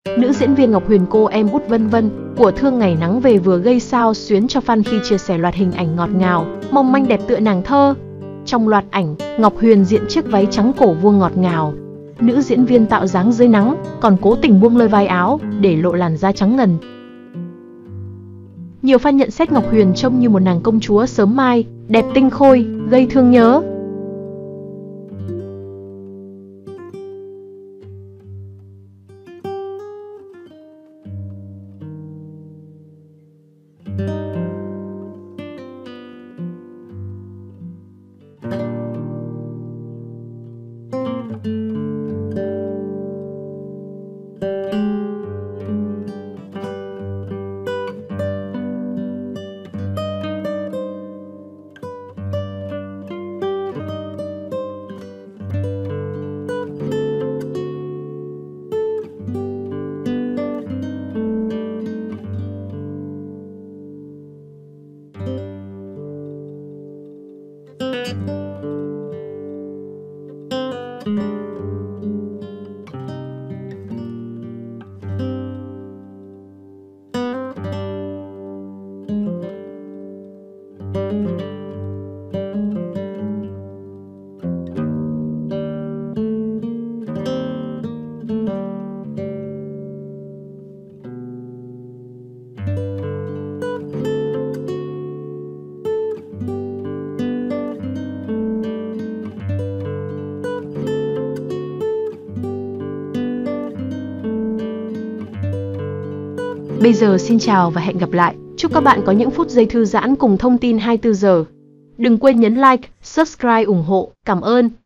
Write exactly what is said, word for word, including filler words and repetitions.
Nữ diễn viên Ngọc Huyền cô em út Vân Vân của Thương Ngày Nắng Về vừa gây xao xuyến cho fan khi chia sẻ loạt hình ảnh ngọt ngào, mong manh đẹp tựa nàng thơ. Trong loạt ảnh, Ngọc Huyền diện chiếc váy trắng cổ vuông ngọt ngào. Nữ diễn viên tạo dáng dưới nắng, còn cố tình buông lơi vai áo để lộ làn da trắng ngần. Nhiều fan nhận xét Ngọc Huyền trông như một nàng công chúa sớm mai, đẹp tinh khôi, gây thương nhớ. Bây giờ xin chào và hẹn gặp lại. Chúc các bạn có những phút giây thư giãn cùng thông tin hai mươi tư giờ. Đừng quên nhấn like, subscribe ủng hộ. Cảm ơn.